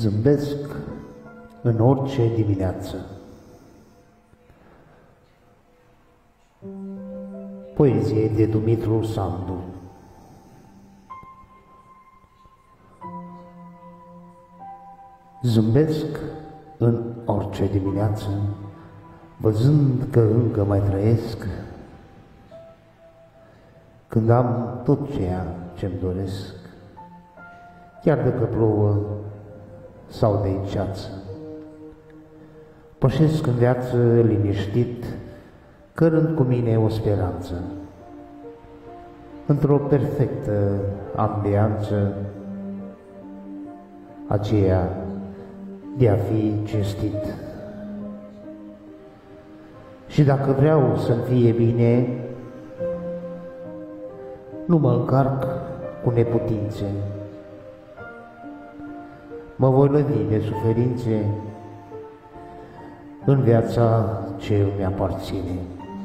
Zâmbesc în orice dimineață. Poezie de Dumitru Sandu. Zâmbesc în orice dimineață, văzând că încă mai trăiesc, când am tot ceea ce-mi doresc, chiar dacă plouă sau de ceață. Pășesc în viață liniștit, cărând cu mine o speranță, într-o perfectă ambianță, aceea de a fi cinstit. Și dacă vreau să-mi fie bine, nu mă încarc cu neputințe, mă voi lăvi de suferințe în viața ce îmi aparține.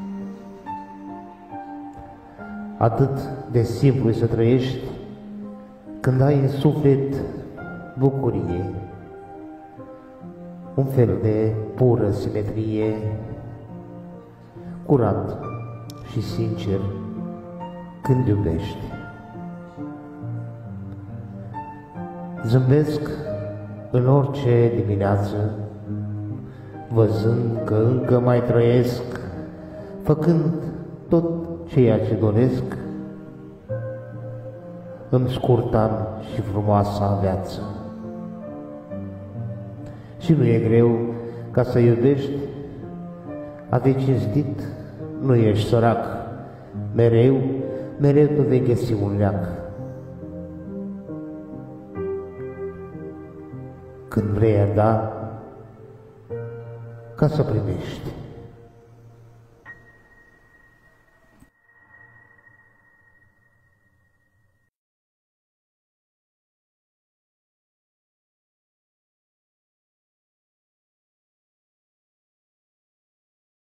Atât de simplu să trăiești când ai în suflet bucurie, un fel de pură simetrie, curat și sincer când iubești. Zâmbesc în orice dimineață, văzând că încă mai trăiesc, făcând tot ceea ce doresc, în scurta și frumoasa viață. Și nu e greu ca să iubești, a fi cinstit, nu ești sărac, mereu tu vei găsi un leac. Când vrei a da, ca să primești.